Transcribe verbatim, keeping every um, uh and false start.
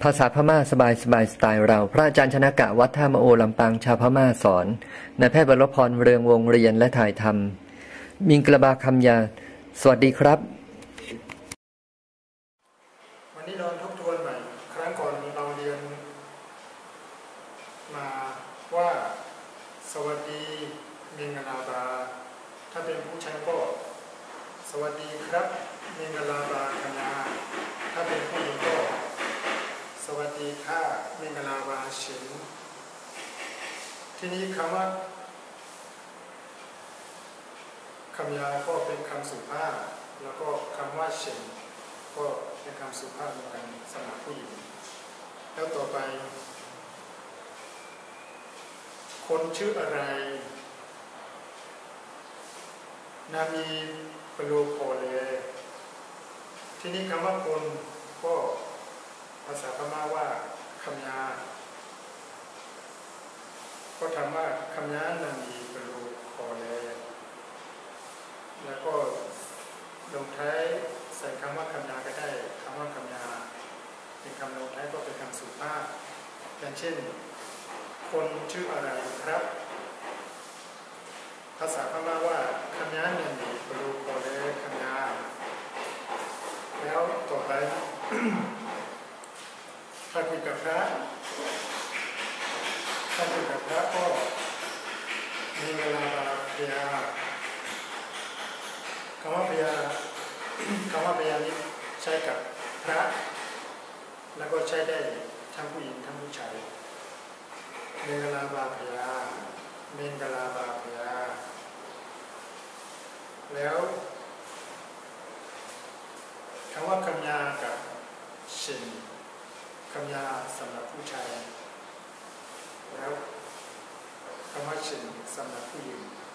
ภาษาพม่าสบายสบายสไตล์เราพระอาจารย์ชนกะวัดท่ามะโอลำปางชาวพม่าสอนนายแพทย์บรพรเรืองวงเรียนและถ่ายทำมิงกระบาคำยาสวัสดีครับวันนี้เราทบทวนใหม่ครั้งก่อนเราเรียนมาว่าสวัสดีมิงกลาบาถ้าเป็นผู้ชายก็สวัสดีครับมิงกลาบาคณาถ้าเป็นผู้หญิงก็สวัสดีค่ะมิงกลาบาฉินที่นี้คำว่าคำยาก็เป็นคำสุภาพแล้วก็คำว่าฉินก็เป็นคำสุภาพเหมือนกันสำหรับผู้หญิงแล้วต่อไปคนชื่ออะไรนามีปโลโคเลที่นี้คำว่าคนก็ภาษาพม่าว่าคำยาก็ทำว่าคำยานามีปโลโคเลแล้วก็ลงท้ายใส่คำว่าคำยาก็ได้คำว่าคำยาเป็นคำลงท้ายก็เป็นคำสุภาพอย่างเช่นคนชื่ออะไรครับภาษาพม่าว่าคำยานามีปโลโคเลคำยาแล้วต่อไป ถ้าคุยกับพระถ้าคุยกับพระก็มีเวลาเพียคำว่าเพียคำว่าเพียนี้ใช้กับพระแล้วก็ใช้ได้ทั้งผู้หญิงทั้งผู้ชายเมงลาบาเพียเมงกลาบาเพียแล้วคำว่าคำยากับชินคำยาสำหรับผู้ชายแล้วคำว่าชินสำหรับผู้หญิง